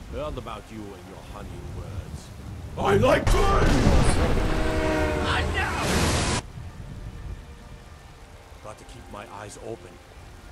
Heard about you and your honeyed words. I like guns! Got to keep my eyes open.